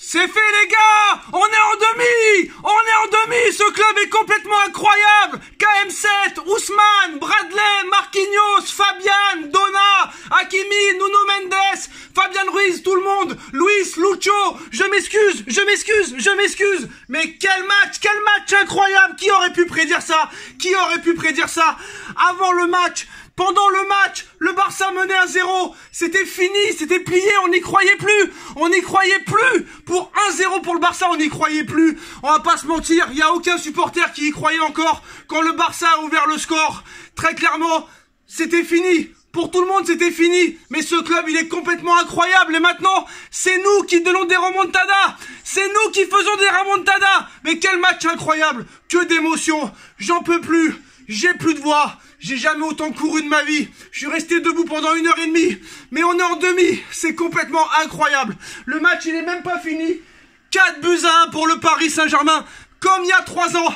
C'est fait les gars. On est en demi. Ce club est complètement incroyable. KM7, Ousmane, Bradley, Marquinhos, Fabian, Donna, Hakimi, Nuno Mendes, Fabian Ruiz, tout le monde, Luis, Lucho, je m'excuse. Mais quel match incroyable. Qui aurait pu prédire ça? Avant le match, pendant le match, le Barça menait 1-0. C'était fini, c'était plié, on n'y croyait plus. Pour 1-0 pour le Barça, on n'y croyait plus. On va pas se mentir, il n'y a aucun supporter qui y croyait encore quand le Barça a ouvert le score. Très clairement, c'était fini. Pour tout le monde, c'était fini. Mais ce club, il est complètement incroyable. Et maintenant, c'est nous qui donnons des remontadas. C'est nous qui faisons des remontadas. Mais quel match incroyable. Que d'émotions. J'en peux plus. J'ai plus de voix. J'ai jamais autant couru de ma vie. Je suis resté debout pendant 1h30. Mais on est en demi. C'est complètement incroyable. Le match, il est même pas fini. 4-1 pour le Paris Saint-Germain. Comme il y a 3 ans.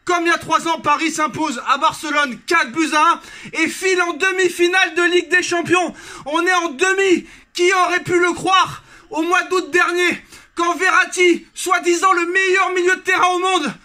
Paris s'impose à Barcelone 4-1 et file en demi-finale de Ligue des Champions. On est en demi. Qui aurait pu le croire au mois d'août dernier, quand Verratti, soi-disant le meilleur milieu de terrain au monde.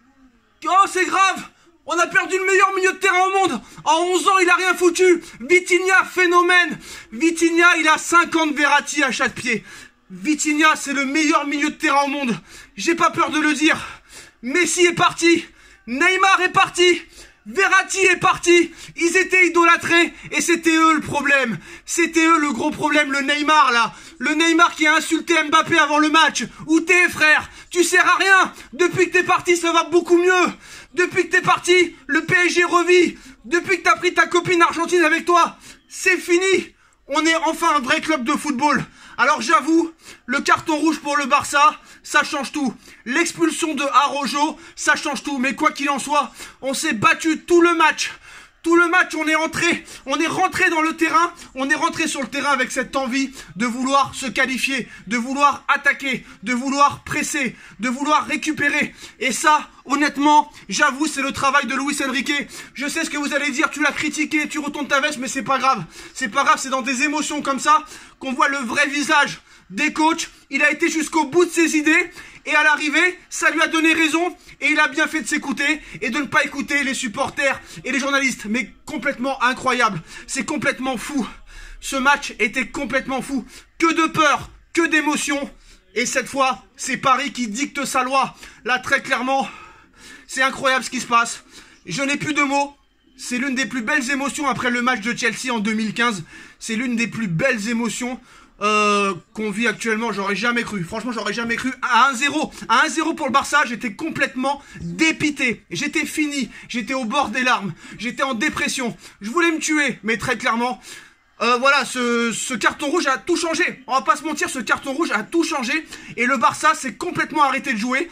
Oh, c'est grave. On a perdu le meilleur milieu de terrain au monde. En 11 ans, il a rien foutu. Vitinha, phénomène. Vitinha, il a 50 Verratti à chaque pied. Vitinha, c'est le meilleur milieu de terrain au monde. J'ai pas peur de le dire. Messi est parti. Neymar est parti. Verratti est parti. Ils étaient idolâtrés et c'était eux le problème. C'était eux le gros problème, le Neymar là. Le Neymar qui a insulté Mbappé avant le match. Où t'es frère? Tu sers à rien. Depuis que t'es parti, ça va beaucoup mieux. Depuis que t'es parti, le PSG revit. Depuis que t'as pris ta copine argentine avec toi, c'est fini. On est enfin un vrai club de football. Alors j'avoue, le carton rouge pour le Barça, ça change tout. L'expulsion de Araujo, ça change tout. Mais quoi qu'il en soit, on s'est battu tout le match. On est rentré dans le terrain, on est rentré sur le terrain avec cette envie de vouloir se qualifier, de vouloir attaquer, de vouloir presser, de vouloir récupérer. Et ça, honnêtement, j'avoue, c'est le travail de Luis Enrique. Je sais ce que vous allez dire, tu l'as critiqué, tu retournes ta veste, mais c'est pas grave. C'est pas grave, c'est dans des émotions comme ça qu'on voit le vrai visage des coachs. Il a été jusqu'au bout de ses idées. Et à l'arrivée, ça lui a donné raison et il a bien fait de s'écouter et de ne pas écouter les supporters et les journalistes. Mais complètement incroyable. C'est complètement fou. Ce match était complètement fou. Que de peur, que d'émotion. Et cette fois, c'est Paris qui dicte sa loi. Là, très clairement, c'est incroyable ce qui se passe. Je n'ai plus de mots. C'est l'une des plus belles émotions après le match de Chelsea en 2015. C'est l'une des plus belles émotions qu'on vit actuellement. J'aurais jamais cru, franchement j'aurais jamais cru. À 1-0 pour le Barça, j'étais complètement dépité, j'étais fini, j'étais au bord des larmes, j'étais en dépression, je voulais me tuer. Mais très clairement, voilà, ce carton rouge a tout changé. On va pas se mentir, ce carton rouge a tout changé. Et le Barça s'est complètement arrêté de jouer.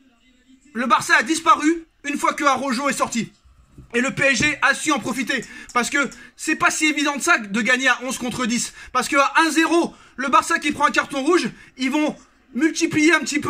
Le Barça a disparu une fois que Araujo est sorti. Et le PSG a su en profiter. Parce que c'est pas si évident de ça de gagner à 11 contre 10. Parce que à 1-0, le Barça qui prend un carton rouge, ils vont multiplier un petit peu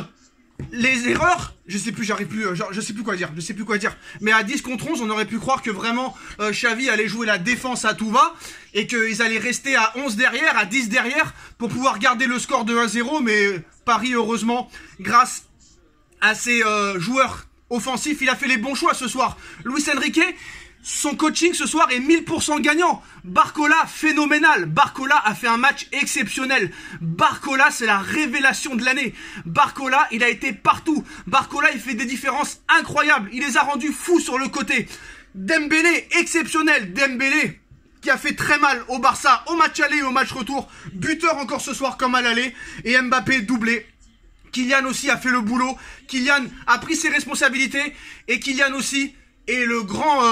les erreurs. Je sais plus quoi dire. Mais à 10 contre 11, on aurait pu croire que vraiment Xavi allait jouer la défense à tout va. Et qu'ils allaient rester à 11 derrière, à 10 derrière, pour pouvoir garder le score de 1-0. Mais Paris, heureusement, grâce à ses joueurs offensif, il a fait les bons choix ce soir. Luis Enrique, son coaching ce soir est 1000% gagnant. Barcola, phénoménal. Barcola a fait un match exceptionnel. Barcola, c'est la révélation de l'année. Barcola, il a été partout. Barcola, il fait des différences incroyables. Il les a rendus fous sur le côté. Dembélé, exceptionnel. Dembélé, qui a fait très mal au Barça, au match aller et au match retour. Buteur encore ce soir comme à l'aller. Et Mbappé, doublé. Kylian aussi a fait le boulot. Kylian a pris ses responsabilités. Et Kylian aussi est le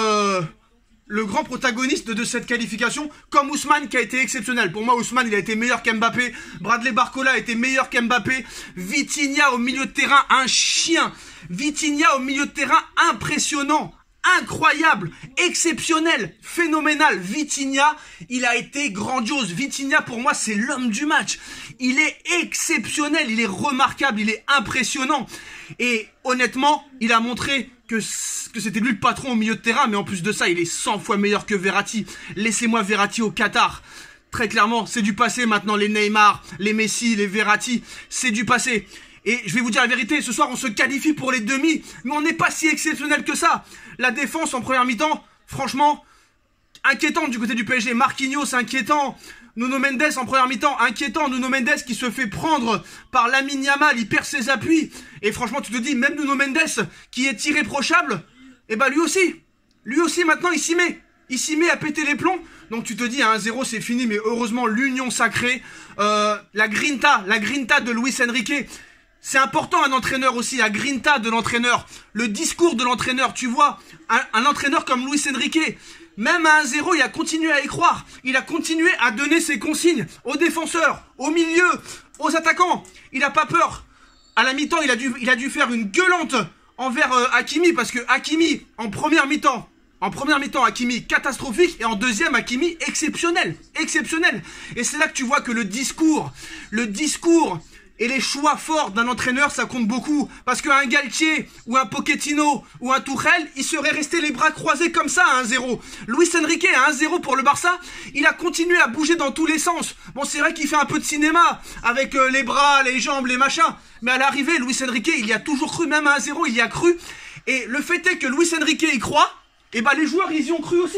grand protagoniste de cette qualification. Comme Ousmane qui a été exceptionnel. Pour moi, Ousmane, il a été meilleur qu'Mbappé. Bradley Barcola a été meilleur qu'Mbappé. Vitinha au milieu de terrain, un chien. Vitinha au milieu de terrain, impressionnant. Incroyable, exceptionnel, phénoménal. Vitinha, il a été grandiose. Vitinha, pour moi, c'est l'homme du match. Il est exceptionnel, il est remarquable, il est impressionnant. Et honnêtement, il a montré que c'était lui le patron au milieu de terrain. Mais en plus de ça, il est 100 fois meilleur que Verratti. Laissez-moi Verratti au Qatar. Très clairement, c'est du passé maintenant, les Neymar, les Messi, les Verratti, c'est du passé. Et je vais vous dire la vérité, ce soir on se qualifie pour les demi, mais on n'est pas si exceptionnel que ça. La défense en première mi-temps, franchement, inquiétant du côté du PSG. Marquinhos, inquiétant. Nuno Mendes en première mi-temps, inquiétant. Nuno Mendes qui se fait prendre par Lamine Yamal, il perd ses appuis. Et franchement, tu te dis, même Nuno Mendes, qui est irréprochable, eh ben lui aussi maintenant il s'y met. Il s'y met à péter les plombs. Donc tu te dis, à 1-0 c'est fini, mais heureusement l'union sacrée, la grinta de Luis Enrique. C'est important un entraîneur aussi, la grinta de l'entraîneur, le discours de l'entraîneur. Tu vois, un entraîneur comme Luis Enrique, même à 1-0, il a continué à y croire. Il a continué à donner ses consignes aux défenseurs, au milieu, aux attaquants. Il n'a pas peur. À la mi-temps, il a dû faire une gueulante envers Hakimi, parce que Hakimi, en première mi-temps, Hakimi catastrophique, et en deuxième, Hakimi exceptionnel. Et c'est là que tu vois que le discours et les choix forts d'un entraîneur, ça compte beaucoup. Parce qu'un Galtier, ou un Pochettino, ou un Tuchel, il serait resté les bras croisés comme ça à 1-0. Luis Enrique à 1-0 pour le Barça, il a continué à bouger dans tous les sens. Bon, c'est vrai qu'il fait un peu de cinéma, avec les bras, les jambes, les machins. Mais à l'arrivée, Luis Enrique, il y a toujours cru, même à 1-0, il y a cru. Et le fait est que Luis Enrique y croit, et ben les joueurs, ils y ont cru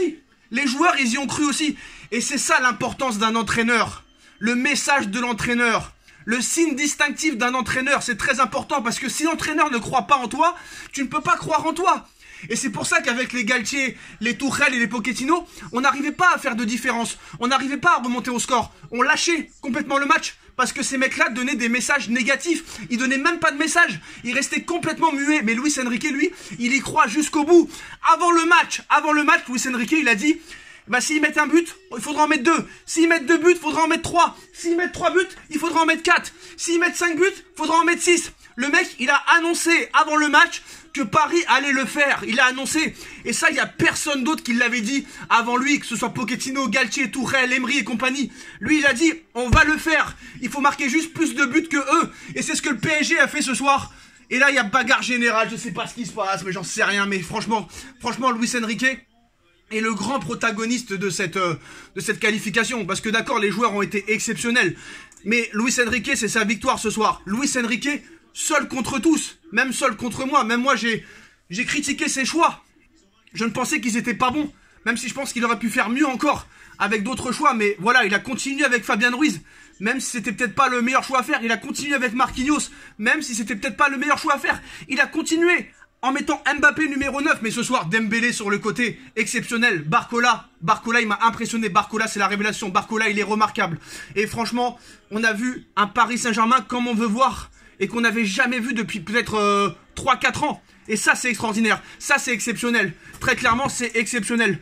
aussi. Et c'est ça l'importance d'un entraîneur. Le message de l'entraîneur. Le signe distinctif d'un entraîneur, c'est très important parce que si l'entraîneur ne croit pas en toi, tu ne peux pas croire en toi. Et c'est pour ça qu'avec les Galtier, les Tuchel et les Pochettino, on n'arrivait pas à faire de différence. On n'arrivait pas à remonter au score. On lâchait complètement le match parce que ces mecs-là donnaient des messages négatifs. Ils donnaient même pas de messages. Ils restaient complètement muets. Mais Luis Enrique, lui, il y croit jusqu'au bout. Avant le match, Luis Enrique, il a dit... Bah s'ils mettent un but, il faudra en mettre 2. S'ils mettent 2 buts, il faudra en mettre 3. S'ils mettent 3 buts, il faudra en mettre 4. S'ils mettent 5 buts, il faudra en mettre 6. Le mec, il a annoncé avant le match que Paris allait le faire. Il a annoncé. Et ça, il n'y a personne d'autre qui l'avait dit avant lui, que ce soit Pochettino, Galtier, Tuchel, Emery et compagnie. Lui, il a dit, on va le faire. Il faut marquer juste plus de buts que eux. Et c'est ce que le PSG a fait ce soir. Et là, il y a bagarre générale. Je sais pas ce qui se passe, mais j'en sais rien. Mais franchement, Luis Enrique est le grand protagoniste de cette qualification. Parce que d'accord, les joueurs ont été exceptionnels. Mais Luis Enrique, c'est sa victoire ce soir. Luis Enrique, seul contre tous. Même seul contre moi. Même moi, j'ai critiqué ses choix. Je ne pensais qu'ils étaient pas bons. Même si je pense qu'il aurait pu faire mieux encore avec d'autres choix. Mais voilà, il a continué avec Fabian Ruiz. Même si c'était peut-être pas le meilleur choix à faire. Il a continué avec Marquinhos. Même si c'était peut-être pas le meilleur choix à faire. Il a continué en mettant Mbappé numéro 9, mais ce soir, Dembélé sur le côté, exceptionnel. Barcola, il m'a impressionné. Barcola, c'est la révélation. Barcola, il est remarquable. Et franchement, on a vu un Paris Saint-Germain comme on veut voir et qu'on n'avait jamais vu depuis peut-être 3-4 ans. Et ça, c'est extraordinaire. Ça, c'est exceptionnel. Très clairement, c'est exceptionnel.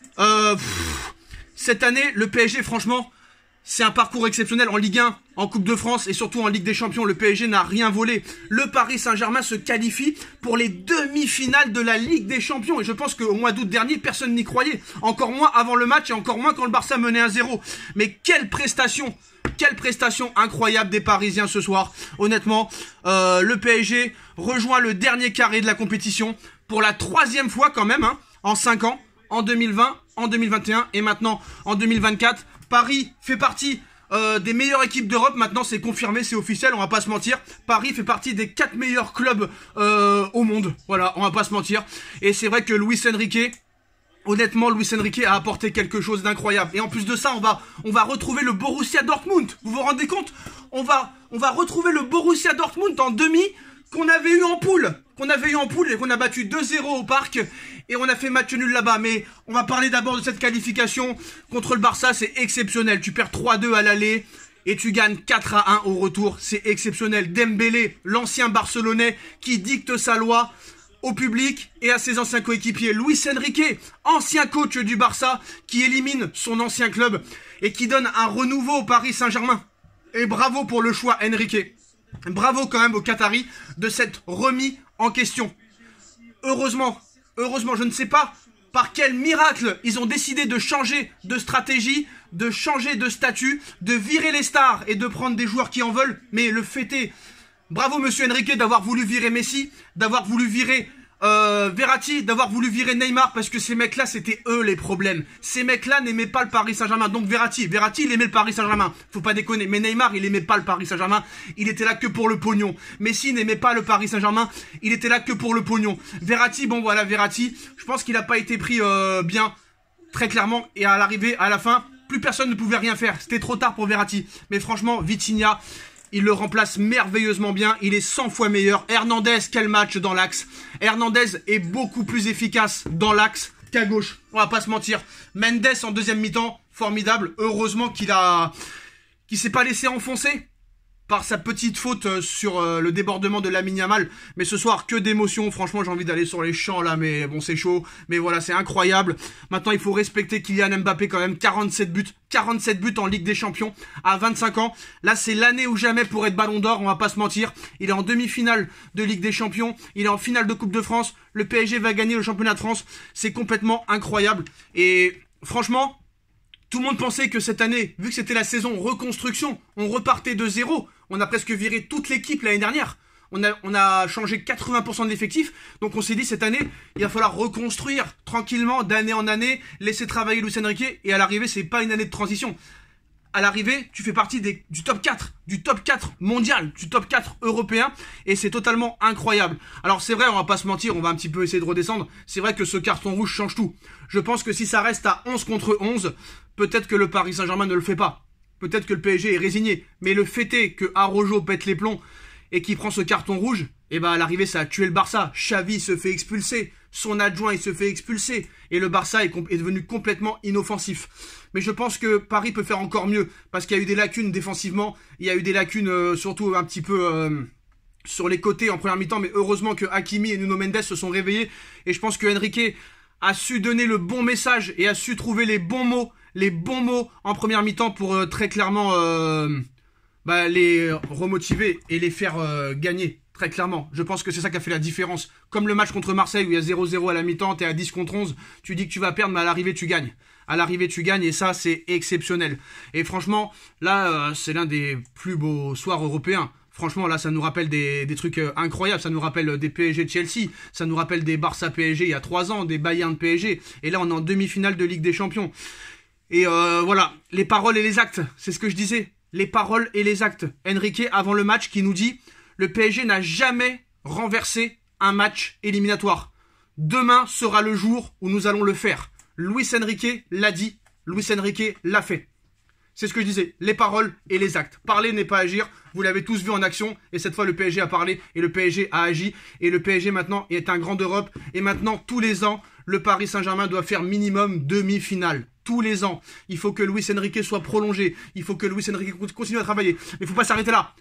Cette année, le PSG, franchement... c'est un parcours exceptionnel en Ligue 1, en Coupe de France et surtout en Ligue des Champions. Le PSG n'a rien volé. Le Paris Saint-Germain se qualifie pour les demi-finales de la Ligue des Champions. Et je pense qu'au mois d'août dernier, personne n'y croyait. Encore moins avant le match et encore moins quand le Barça menait 1-0. Mais quelle prestation incroyable des Parisiens ce soir. Honnêtement, le PSG rejoint le dernier carré de la compétition pour la 3e fois quand même, hein, en 5 ans, en 2020, en 2021 et maintenant en 2024. Paris fait partie des meilleures équipes d'Europe. Maintenant, c'est confirmé, c'est officiel, on va pas se mentir. Paris fait partie des 4 meilleurs clubs au monde. Voilà, on va pas se mentir. Et c'est vrai que Luis Enrique, honnêtement, Luis Enrique a apporté quelque chose d'incroyable. Et en plus de ça, on va retrouver le Borussia Dortmund. Vous vous rendez compte ? On va retrouver le Borussia Dortmund en demi qu'on avait eu en poule. Et qu'on a battu 2-0 au parc. Et on a fait match nul là-bas. Mais on va parler d'abord de cette qualification contre le Barça. C'est exceptionnel. Tu perds 3-2 à l'aller et tu gagnes 4-1 au retour. C'est exceptionnel. Dembélé, l'ancien Barcelonais qui dicte sa loi au public et à ses anciens coéquipiers. Luis Enrique, ancien coach du Barça, qui élimine son ancien club et qui donne un renouveau au Paris Saint-Germain. Et bravo pour le choix Enrique. Bravo quand même aux Qataris de s'être remis en question. Heureusement, je ne sais pas par quel miracle ils ont décidé de changer de stratégie, de changer de statut, de virer les stars et de prendre des joueurs qui en veulent. Mais le fait est, bravo monsieur Enrique d'avoir voulu virer Messi, d'avoir voulu virer Verratti d'avoir voulu virer Neymar parce que ces mecs-là, c'était eux les problèmes. Ces mecs-là n'aimaient pas le Paris Saint-Germain. Donc Verratti, il aimait le Paris Saint-Germain. Faut pas déconner. Mais Neymar, il aimait pas le Paris Saint-Germain. Il était là que pour le pognon. Messi n'aimait pas le Paris Saint-Germain. Il était là que pour le pognon. Verratti, bon voilà, Verratti, je pense qu'il a pas été pris bien, très clairement. Et à l'arrivée, à la fin, plus personne ne pouvait rien faire. C'était trop tard pour Verratti. Mais franchement, Vitinha, il le remplace merveilleusement bien. Il est 100 fois meilleur. Hernandez, quel match dans l'axe. Hernandez est beaucoup plus efficace dans l'axe qu'à gauche. On va pas se mentir. Mendes en deuxième mi-temps, formidable. Heureusement qu'il s'est pas laissé enfoncer par sa petite faute sur le débordement de Lamine Yamal. Mais ce soir, que d'émotions. Franchement, j'ai envie d'aller sur les champs là, mais bon, c'est chaud. Mais voilà, c'est incroyable. Maintenant, il faut respecter Kylian Mbappé quand même. 47 buts. 47 buts en Ligue des Champions à 25 ans. Là, c'est l'année ou jamais pour être Ballon d'Or, on va pas se mentir. Il est en demi-finale de Ligue des Champions. Il est en finale de Coupe de France. Le PSG va gagner le championnat de France. C'est complètement incroyable. Et franchement, tout le monde pensait que cette année, vu que c'était la saison reconstruction, on repartait de zéro. On a presque viré toute l'équipe l'année dernière. On a changé 80% de l'effectif. Donc on s'est dit cette année, il va falloir reconstruire tranquillement d'année en année, laisser travailler Luis Enrique. Et à l'arrivée, c'est pas une année de transition. À l'arrivée, tu fais partie du top 4, du top 4 mondial, du top 4 européen. Et c'est totalement incroyable. Alors c'est vrai, on va pas se mentir, on va un petit peu essayer de redescendre. C'est vrai que ce carton rouge change tout. Je pense que si ça reste à 11 contre 11, peut-être que le Paris Saint-Germain ne le fait pas. Peut-être que le PSG est résigné. Mais le fait est que Araujo pète les plombs et qui prend ce carton rouge, et à l'arrivée ça a tué le Barça. Xavi se fait expulser, son adjoint il se fait expulser, et le Barça est devenu complètement inoffensif. Mais je pense que Paris peut faire encore mieux, parce qu'il y a eu des lacunes défensivement, il y a eu des lacunes surtout un petit peu sur les côtés en première mi-temps, mais heureusement que Hakimi et Nuno Mendes se sont réveillés, et je pense que Enrique a su donner le bon message, et a su trouver les bons mots en première mi-temps pour très clairement les remotiver et les faire gagner, très clairement. Je pense que c'est ça qui a fait la différence. Comme le match contre Marseille où il y a 0-0 à la mi-temps, t'es à 10 contre 11, tu dis que tu vas perdre, mais à l'arrivée tu gagnes. À l'arrivée tu gagnes et ça c'est exceptionnel. Et franchement, là c'est l'un des plus beaux soirs européens. Franchement, là, ça nous rappelle des trucs incroyables. Ça nous rappelle des PSG Chelsea. Ça nous rappelle des Barça PSG il y a 3 ans, des Bayern PSG. Et là, on est en demi-finale de Ligue des Champions. Et voilà, les paroles et les actes, c'est ce que je disais. Les paroles et les actes. Enrique, avant le match, qui nous dit « Le PSG n'a jamais renversé un match éliminatoire. Demain sera le jour où nous allons le faire. » Luis Enrique l'a dit, Luis Enrique l'a fait. C'est ce que je disais, les paroles et les actes. Parler n'est pas agir, vous l'avez tous vu en action, et cette fois le PSG a parlé, et le PSG a agi, et le PSG maintenant est un grand d'Europe, et maintenant tous les ans, le Paris Saint-Germain doit faire minimum demi-finale. Tous les ans, il faut que Luis Enrique soit prolongé, il faut que Luis Enrique continue à travailler, mais il faut pas s'arrêter là,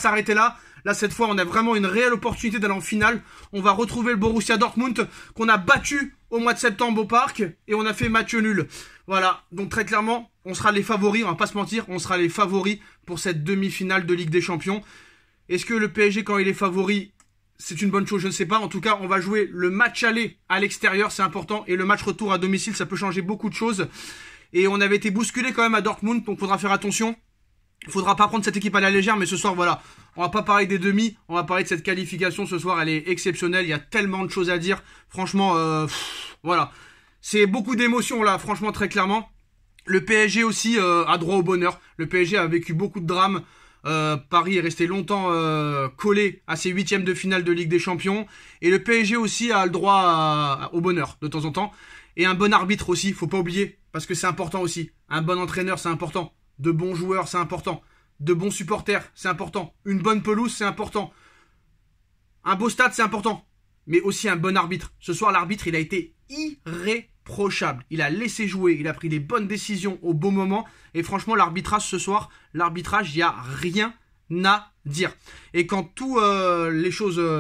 Là, cette fois, on a vraiment une réelle opportunité d'aller en finale. On va retrouver le Borussia Dortmund qu'on a battu au mois de septembre au parc et on a fait match nul. Voilà, donc très clairement, on sera les favoris, on va pas se mentir, on sera les favoris pour cette demi-finale de Ligue des Champions. Est-ce que le PSG, quand il est favori, c'est une bonne chose? Je ne sais pas. En tout cas, on va jouer le match aller à l'extérieur, c'est important. Et le match retour à domicile, ça peut changer beaucoup de choses. Et on avait été bousculé quand même à Dortmund, donc il faudra faire attention. Il faudra pas prendre cette équipe à la légère, mais ce soir, voilà, on va pas parler des demi, on va parler de cette qualification ce soir, elle est exceptionnelle, il y a tellement de choses à dire, franchement, voilà, c'est beaucoup d'émotions là, franchement, très clairement. Le PSG aussi a droit au bonheur, le PSG a vécu beaucoup de drames, Paris est resté longtemps collé à ses 8e de finale de Ligue des Champions, et le PSG aussi a le droit au bonheur de temps en temps, et un bon arbitre aussi, faut pas oublier, parce que c'est important aussi, un bon entraîneur c'est important. De bons joueurs, c'est important. De bons supporters, c'est important. Une bonne pelouse, c'est important. Un beau stade, c'est important. Mais aussi un bon arbitre. Ce soir, l'arbitre, il a été irréprochable. Il a laissé jouer, il a pris les bonnes décisions au bon moment. Et franchement, l'arbitrage ce soir, l'arbitrage, il n'y a rien à dire. Et quand tous les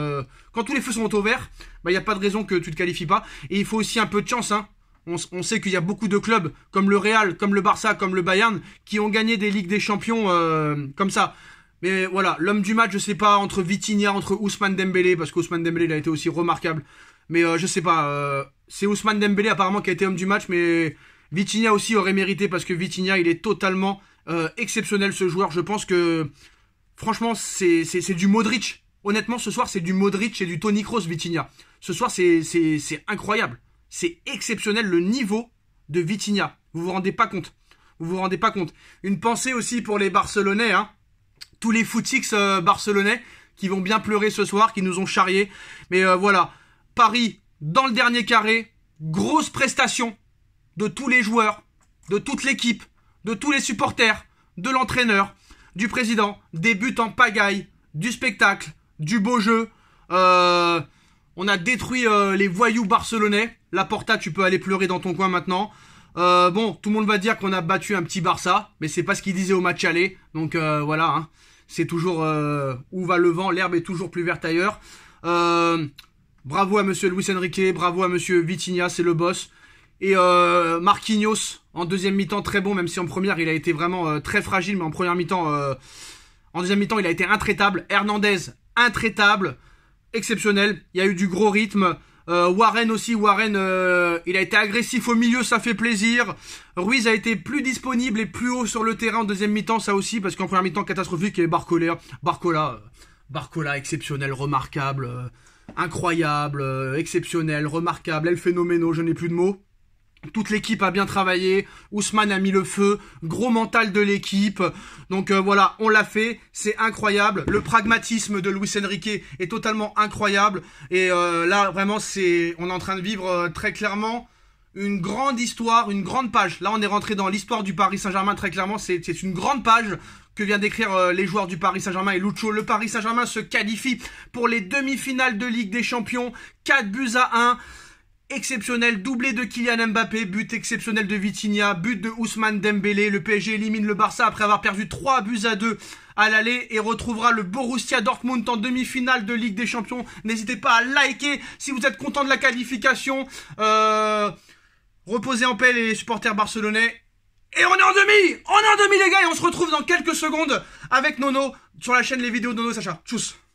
feux sont au vert, il n'y a pas de raison que tu ne te qualifies pas. Et il faut aussi un peu de chance, hein. On sait qu'il y a beaucoup de clubs comme le Real, comme le Barça, comme le Bayern qui ont gagné des Ligues des Champions comme ça. Mais voilà, l'homme du match, je sais pas, entre Vitinha, entre Ousmane Dembélé, parce qu'Ousmane Dembélé il a été aussi remarquable. Mais je sais pas, c'est Ousmane Dembélé apparemment qui a été homme du match, mais Vitinha aussi aurait mérité parce que Vitinha il est totalement exceptionnel ce joueur. Je pense que franchement c'est du Modric. Honnêtement, ce soir, c'est du Modric et du Toni Kroos, Vitinha. Ce soir, c'est incroyable. C'est exceptionnel le niveau de Vitinha. Vous vous rendez pas compte. Vous vous rendez pas compte. Une pensée aussi pour les Barcelonais, hein. Tous les footix barcelonais qui vont bien pleurer ce soir, qui nous ont charriés. Mais voilà, Paris dans le dernier carré, grosse prestation de tous les joueurs, de toute l'équipe, de tous les supporters, de l'entraîneur, du président, des buts en pagaille, du spectacle, du beau jeu. On a détruit les voyous barcelonais. Laporta, tu peux aller pleurer dans ton coin maintenant. Bon, tout le monde va dire qu'on a battu un petit Barça, mais c'est pas ce qu'il disait au match aller. Donc voilà, hein. C'est toujours où va le vent, l'herbe est toujours plus verte ailleurs. Bravo à monsieur Luis Enrique, bravo à monsieur Vitinha, c'est le boss. Et Marquinhos, en deuxième mi-temps, très bon, même si en première, il a été vraiment très fragile, mais en première mi-temps, en deuxième mi-temps, il a été intraitable. Hernandez, intraitable, exceptionnel. Il y a eu du gros rythme. Warren aussi, il a été agressif au milieu, ça fait plaisir. Ruiz a été plus disponible et plus haut sur le terrain en deuxième mi-temps, ça aussi, parce qu'en première mi-temps, catastrophique, il y avait Barcola, exceptionnel, remarquable, incroyable, exceptionnel, remarquable, El Phénoméno, je n'ai plus de mots. Toute l'équipe a bien travaillé, Ousmane a mis le feu, gros mental de l'équipe, donc voilà, on l'a fait, c'est incroyable, le pragmatisme de Luis Enrique est totalement incroyable, et là vraiment on est en train de vivre très clairement une grande histoire, une grande page. Là on est rentré dans l'histoire du Paris Saint-Germain très clairement, c'est une grande page que vient d'écrire les joueurs du Paris Saint-Germain et Lucho. Le Paris Saint-Germain se qualifie pour les demi-finales de Ligue des Champions, 4-1. Exceptionnel, doublé de Kylian Mbappé, but exceptionnel de Vitinha, but de Ousmane Dembélé. Le PSG élimine le Barça après avoir perdu 3-2 à l'aller et retrouvera le Borussia Dortmund en demi-finale de Ligue des Champions. N'hésitez pas à liker si vous êtes content de la qualification. Reposez en paix les supporters barcelonais. Et on est en demi les gars, et on se retrouve dans quelques secondes avec Nono sur la chaîne Les Vidéos de Nono Sacha. Tchuss.